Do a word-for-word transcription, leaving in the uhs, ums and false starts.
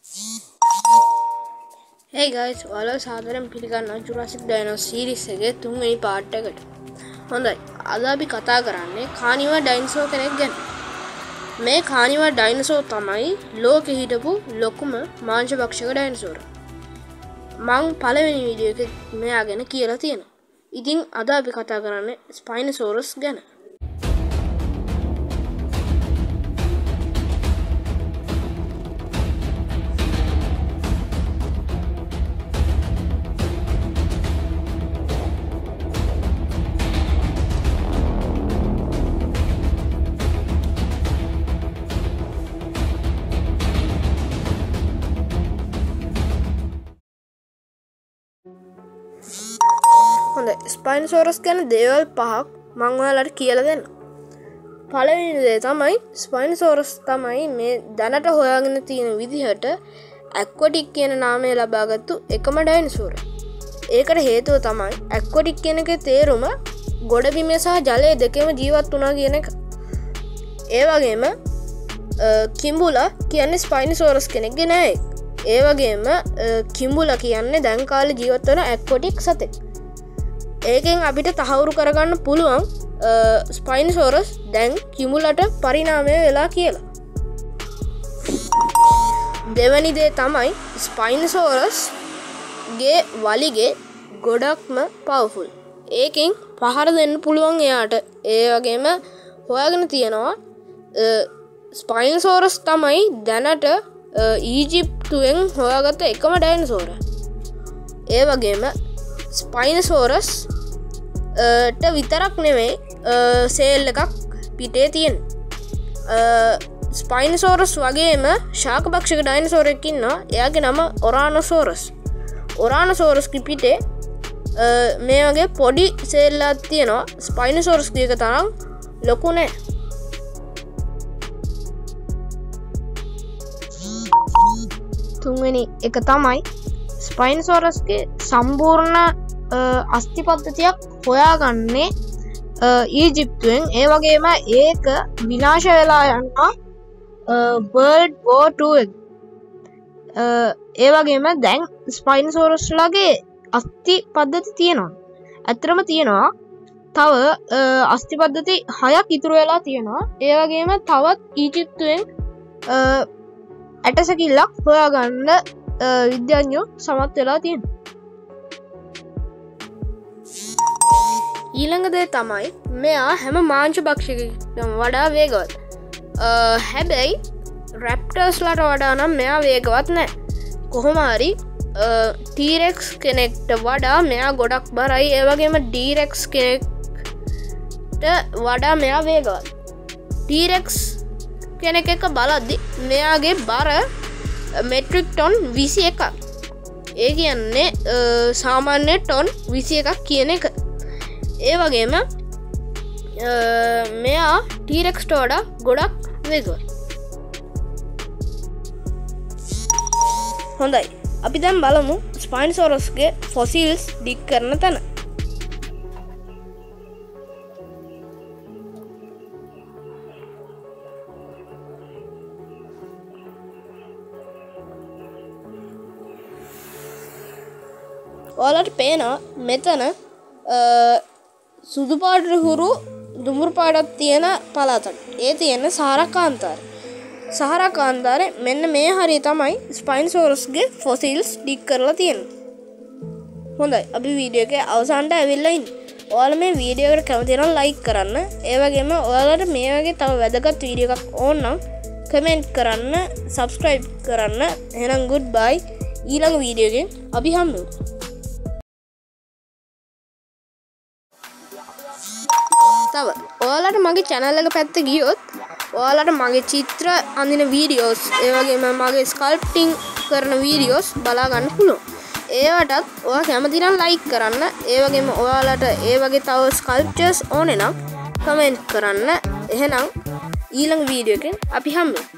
Hey guys, ඔයාලා සාදරයෙන් පිළිගන්නවා Jurassic Dinosaur series එකේ තුන්වෙනි part එකට. හොඳයි. අද අපි කතා කරන්නේ carnivore dinosaur කෙනෙක් ගැන. මේ carnivore dinosaur තමයි ලෝකෙ හිටපු ලොකුම මාංශභක්ෂක dinosaur. මං පළවෙනි වීඩියෝ එකේ මෙයා ගැන කියලා තියෙනවා. ඉතින් අද අපි කතා කරන්නේ Spinosaurus ගැන. Spinosaurus ගැන දේවල් පහක් මම ඔයාලට කියලා දෙන්න. පළවෙනි දේ තමයි Spinosaurus තමයි මේ දැනට හොයාගෙන තියෙන විදිහට aquatic කියන නාමය ලබාගත්තු එකම ඩයිනසෝර. ඒකට හේතුව තමයි aquatic කියන එකේ තේරුම ගොඩබිම සහ ජලය දෙකේම ජීවත් වුණා කියන එක. ඒ වගේම කිඹුලා කියන්නේ Spinosaurus කෙනෙක්ගේ නෑ. ඒ වගේම කිඹුලා කියන්නේ දැන් කාලේ ජීවත් වෙන aquatic සතෙක්. ඒකෙන් අපිට තහවුරු කරගන්න පුළුවන් Spinosaurus දැන් කිඹුලට පරිණාමය වෙලා කියලා. දෙවැනි දේ තමයි Spinosaurus ගේ වලිගේ ගොඩක්ම පවර්ෆුල්. ඒකෙන් පහර දෙන්න පුළුවන් එයාට. ඒ වගේම හොයාගෙන තියෙනවා Spinosaurus තමයි දැනට ඊජිප්තුවෙන් හොයාගත්ත එකම ඩයිනසෝර. ඒ වගේම Spinosaurus ට විතරක් නෙවෙයි සේල් එකක් පිටේ තියෙන. Spinosaurus වගේම ශාකභක්ෂක ඩයිනසෝර එකක් ඉන්නවා. එයාගේ නම Ouranosaurus. Ouranosaurus ගේ පිටේ මේ වගේ පොඩි සේල් එකක් තියෙනවා. Spinosaurus ගේ එක තරම් ලොකු නෑ. තුන්වෙනි එක තමයි Spinosaurus ගේ සම්පූර්ණ අස්ථි පද්ධතියක් හොයාගන්නේ ඊජිප්තුවෙන්. ඒ වගේම ඒක විනාශ වෙලා යනවා World War Two එක. ඒ වගේම දැන් Spinosaurus ලගේ අස්ථි පද්ධති තියෙනවා. ඇත්තටම තියෙනවා තව අස්ථි පද්ධති හයක් ඉතුරු වෙලා තියෙනවා. ඒ වගේම තවත් ඊජිප්තුවෙන් ඇටසැකිල්ලක් හොයාගන්න විද්‍යාඥයෝ සමත් වෙලා තියෙනවා. ඊළඟ දේ තමයි මෙයා හැම මාංශභක්ෂකයකටම වඩා වේගවත්. හැබැයි රැප්ටර්ස්ලාට වඩා නම් මෙයා වේගවත් නැහැ. කොහොම හරි T-Rex කෙනෙක්ට වඩා මෙයා ගොඩක් බරයි. ඒ වගේම D-Rex කෙනෙක්ට වඩා මෙයා වේගවත්. T-Rex කෙනෙක් එක්ක බලද්දි මෙයාගේ බර මෙට්‍රික් ටොන් විසි එකක්. ඒ කියන්නේ සාමාන්‍ය ටොන් විසි එකක් කියන එක. ඒ වගේම මෙයා T-Rex ට වඩා ගොඩක් වේගවත්. හොඳයි. අපි දැන් බලමු Spinosaurus ගේ fossils dig කරන තැන. ඔයාලට පේනවා මෙතන සුදු පාට හුරු දුඹුරු පාටක් තියෙන පළාතක්. ඒ තියෙන සහරා කාන්තාරය. සහරා කාන්තාරේ මෙන්න මේ හරිය තමයි Spinosaurus ගේ fossils dig කරලා තියෙන්නේ. හොඳයි. අපි වීඩියෝ එකේ අවසානට ඇවිල්ලා ඉන්නේ. ඔයාලා මේ වීඩියෝ එකට කැමති නම් like කරන්න. ඒ වගේම ඔයාලට මේ වගේ තව වැදගත් වීඩියෝ එකක් ඕන නම් comment කරන්න, subscribe කරන්න. එහෙනම් goodbye. ඊළඟ වීඩියෝ එකෙන් අපි හම්බෙමු. තව ඔයාලට මගේ channel එක පැත්තේ ගියොත් ඔයාලට මගේ චිත්‍ර අඳින වීඩියෝස් ඒ වගේම මගේ sculpting කරන වීඩියෝස් බලා ගන්න පුළුවන්. ඒවටත් ඔයා කැමති නම් like කරන්න. ඒ වගේම ඔයාලට ඒ වගේ තව sculptures ඕනේ නම් comment කරන්න. එහෙනම් ඊළඟ වීඩියෝ එකෙන් අපි හම්බෙමු.